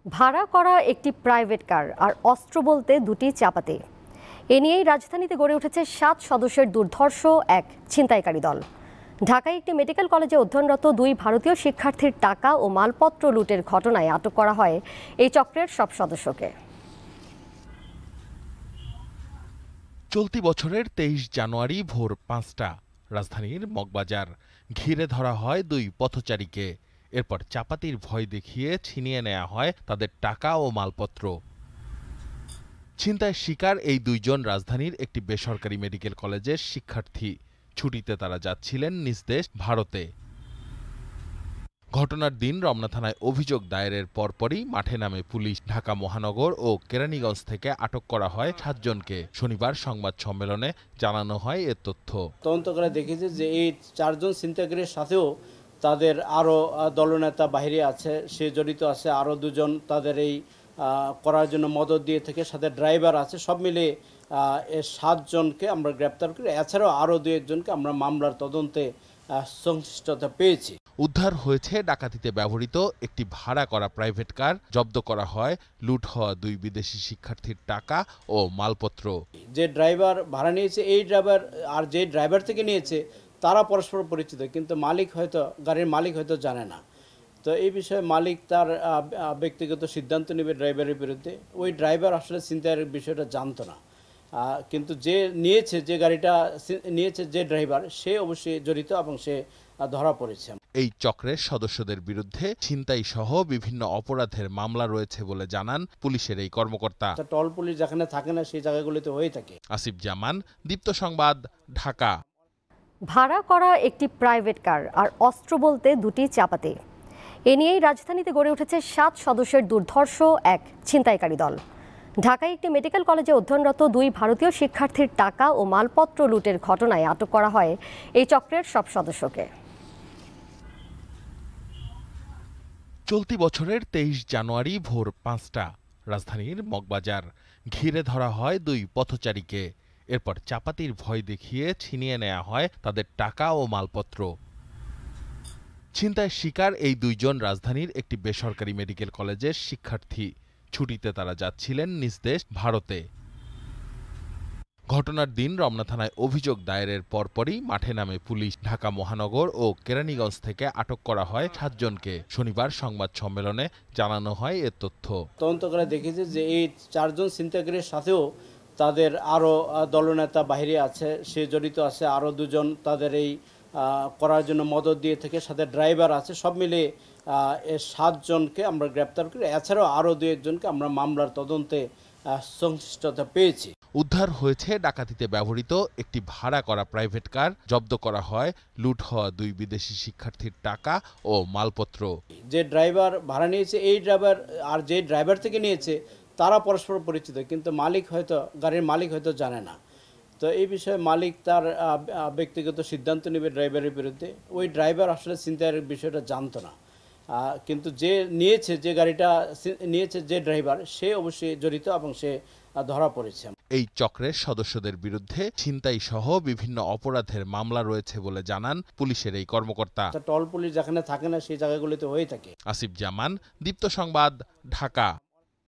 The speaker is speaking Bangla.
ভাড়া করা একটি প্রাইভেট কার আর অস্ত্র বলতে দুটি চাপাতি। এ নিয়েই রাজধানীতে গড়ে উঠেছে ৭ সদস্যের দুর্ধর্ষ এক ছিনতাইকারী দল। ঢাকায় একটি মেডিকেল কলেজে অধ্যয়নরত ২ ভারতীয় শিক্ষার্থীর টাকা ও মালপত্র লুটের ঘটনায় আটক করা হয় এই চক্রের সব সদস্যকে। চলতি বছরের ২৩ জানুয়ারি ভোর ৫টা রাজধানীর মগবাজার ঘিরে ধরা হয় ২ পথচারীকে। এরপর চাপাতির ভয় দেখিয়ে ছিনিয়ে নেওয়া হয় তাদের টাকা ও মালপত্র। ছিনতাইয়ের শিকার এই ২ জন রাজধানীর একটি বেসরকারি মেডিকেল কলেজের শিক্ষার্থী। ছুটিতে তারা যাচ্ছিলেন নিজ দেশ ভারতে। ঘটনার দিন রমনা থানায় অভিযোগ দায়েরের পরপরই মাঠে নামে পুলিশ। ঢাকা মহানগর ও কেরানীগঞ্জ থেকে আটক করা হয় ৭ জনকে। শনিবার সংবাদ সম্মেলনে জানানো হয় এ তথ্য। তদন্ত করে দেখেছে যে এই ৪ জন ছিনতাইকারীর সাথেও তাদের আরও দলনেতা বাহিরে আছে, সে জড়িত আছে। আরও ২ জন তাদের এই করার জন্য মদত দিয়ে থেকে সাথে ড্রাইভার আছে। সব মিলে ৭ জনকে আমরা গ্রেপ্তার করি। এছাড়াও আরও ২-১ জনকে আমরা মামলার তদন্তে সংশ্লিষ্টতা পেয়েছি। উদ্ধার হয়েছে ডাকাতিতে ব্যবহৃত একটি ভাড়া করা প্রাইভেট কার। জব্দ করা হয় লুট হওয়া ২ বিদেশি শিক্ষার্থীর টাকা ও মালপত্র। যে ড্রাইভার ভাড়া নিয়েছে এই ড্রাইভার আর যে ড্রাইভার থেকে নিয়েছে তারা পরস্পর পরিচিত, কিন্তু মালিক হয়তো গাড়ির মালিক হয়তো জানে না। তো এই বিষয়ে মালিক তার ব্যক্তিগত সিদ্ধান্ত নেবে ড্রাইভারের বিরুদ্ধে। ওই ড্রাইভার আসলে ছিনতাইয়ের বিষয়টা জানতো না, কিন্তু যে নিয়েছে, যে গাড়িটা নিয়েছে যে ড্রাইভার, সে অবশ্যই জড়িত এবং সে ধরা পড়েছে। এই চক্রের সদস্যদের বিরুদ্ধে ছিনতাই সহ বিভিন্ন অপরাধের মামলা রয়েছে বলে জানান পুলিশের এই কর্মকর্তা। টল পুলিশ যেখানে থাকে না সেই জায়গাগুলিতে হয়ে থাকে। আসিফ জামান, দীপ্ত সংবাদ, ঢাকা। ভাড়া করা একটি প্রাইভেট কার আর অস্ত্র বলতে দুটি চাপাতি। এ নিয়েই রাজধানীতে গড়ে উঠেছে ৭ সদস্যের দুর্ধর্ষ এক ছিনতাইকারী দল। ঢাকায় একটি মেডিকেল কলেজে অধ্যয়নরত ২ ভারতীয় শিক্ষার্থীর টাকা ও মালপত্র লুটের ঘটনায় আটক করা হয় এই চক্রের সব সদস্যকে। চলতি বছরের ২৩ জানুয়ারি ভোর ৫টা রাজধানীর মগবাজার ঘিরে ধরা হয় ২ পথচারীকে। এরপর চাপাতির ভয় দেখিয়ে ছিনিয়ে নেওয়া হয় তাদের টাকা ও মালপত্র। ছিনতাইয়ের শিকার এই ২ জন রাজধানীর একটি বেসরকারি মেডিকেল কলেজের শিক্ষার্থী। ছুটিতে তারা যাচ্ছিলেন নিজ দেশ ভারতে। ঘটনার দিন রমনা থানায় অভিযোগ দায়েরের পরপরই মাঠে নামে পুলিশ। ঢাকা মহানগর ও কেরানীগঞ্জ থেকে আটক করা হয় ৭ জনকে। শনিবার সংবাদ সম্মেলনে জানানো হয় এ তথ্য। তদন্ত করে দেখেছে যে এই ৪ জন ছিনতাইকারীর সাথেও তাদের আরও দলনেতা বাহিরে আছে, সে জড়িত আছে। আরও ২ জন তাদের এই করার জন্য মদত দিয়ে থেকে সাথে ড্রাইভার আছে। সব মিলে ৭ জনকে আমরা গ্রেপ্তার করি। এছাড়াও আরও ২-১ জনকে আমরা মামলার তদন্তে সংশ্লিষ্টতা পেয়েছি। উদ্ধার হয়েছে ডাকাতিতে ব্যবহৃত একটি ভাড়া করা প্রাইভেট কার। জব্দ করা হয় লুট হওয়া ২ বিদেশি শিক্ষার্থীর টাকা ও মালপত্র। যে ড্রাইভার ভাড়া নিয়েছে এই ড্রাইভার আর যে ড্রাইভার থেকে নিয়েছে তারা পরস্পর পরিচিত, কিন্তু মালিক হয়তো গাড়ির মালিক হয়তো জানে না। তো এই বিষয়ে মালিক তার ব্যক্তিগত সিদ্ধান্ত নেবে ড্রাইভারের বিরুদ্ধে। ওই ড্রাইভার আসলে ছিনতাইয়ের বিষয়টা জানতো না, কিন্তু যে নিয়েছে, যে গাড়িটা নিয়েছে যে ড্রাইভার, সে অবশ্যই জড়িত এবং সে ধরা পড়েছে। এই চক্রের সদস্যদের বিরুদ্ধে ছিনতাই সহ বিভিন্ন অপরাধের মামলা রয়েছে বলে জানান পুলিশের এই কর্মকর্তা। টল পুলিশ যেখানে থাকে না সেই জায়গাগুলিতে হয়ে থাকে। আসিফ জামান, দীপ্ত সংবাদ, ঢাকা।